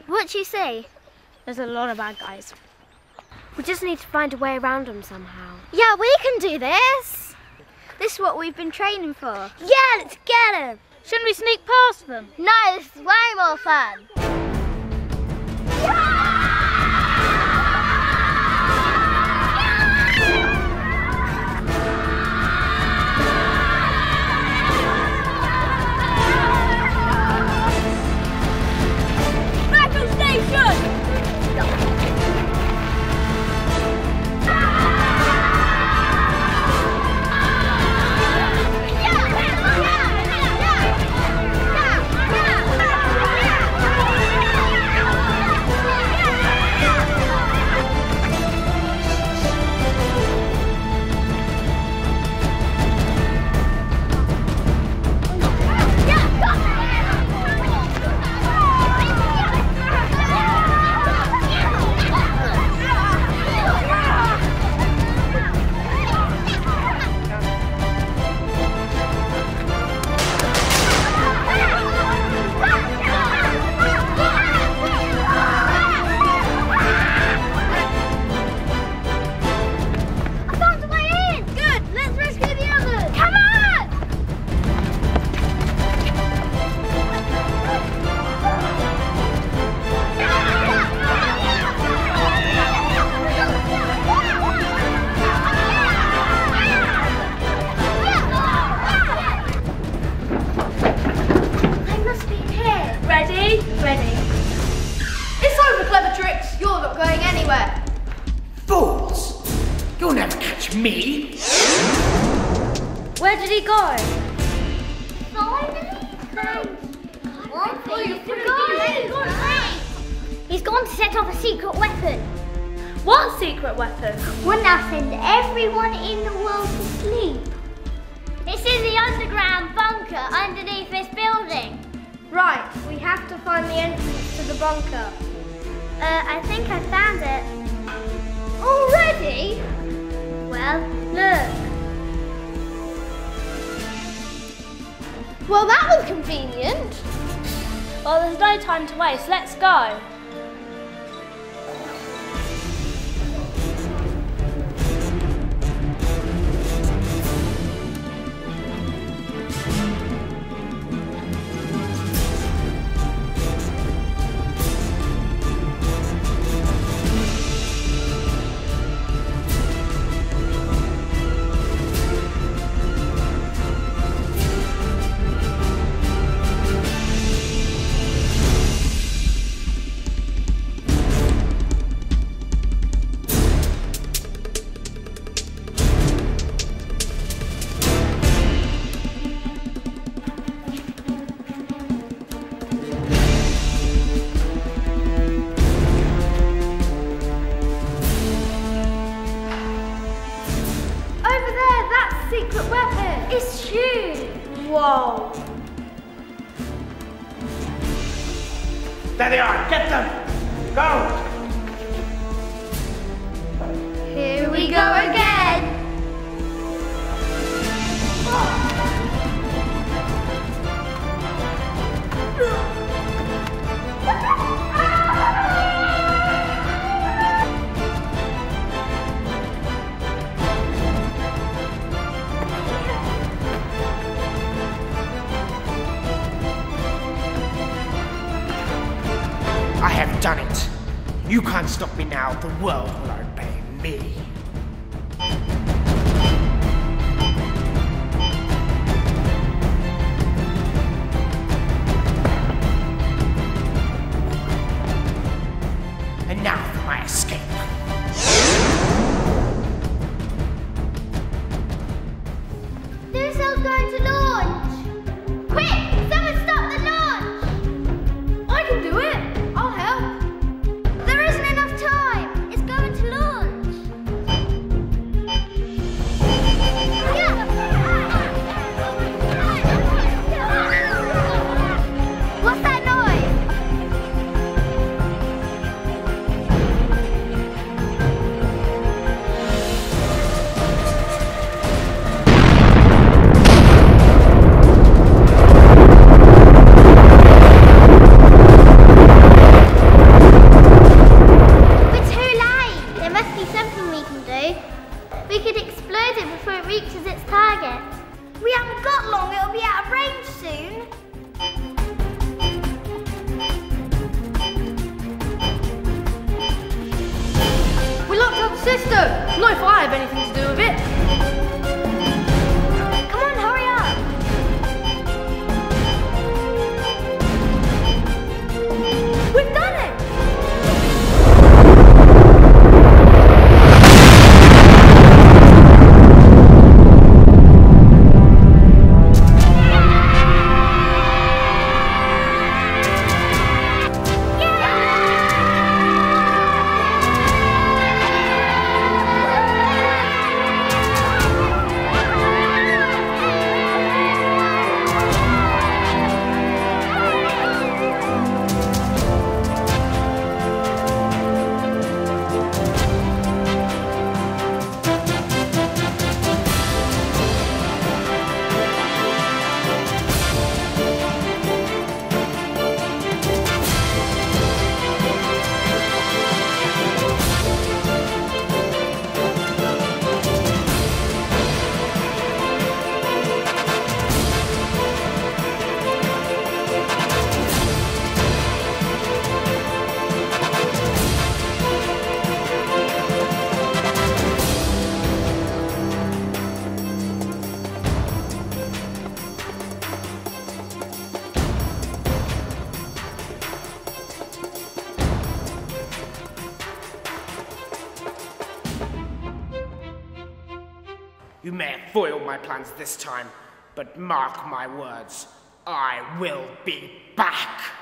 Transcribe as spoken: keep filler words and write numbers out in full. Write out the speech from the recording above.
What do you see? There's a lot of bad guys. We just need to find a way around them somehow. Yeah, we can do this. This is what we've been training for. Yeah, let's get them. Shouldn't we sneak past them? No, this is way more fun. Me? Where did he go? He's gone to set off a secret weapon. What secret weapon? We'll now send everyone in the world to sleep. It's in the underground bunker underneath this building. Right, we have to find the entrance to the bunker. Uh, I think I found it. Already? Well, look. Well, that was convenient. Well, there's no time to waste. Let's go. Secret weapon. It's huge. Whoa. There they are. Get them. Go. Here we go again. I have done it. You can't stop me now. The world will obey me. And now for my escape. The missile's going to launch. Quick! Someone stop the launch! I can do it. I'll help. There isn't enough time. It's going to launch. Mister, not if I have anything to do with it. Come on, hurry up. We've done it! You may have foiled my plans this time, but mark my words, I will be back!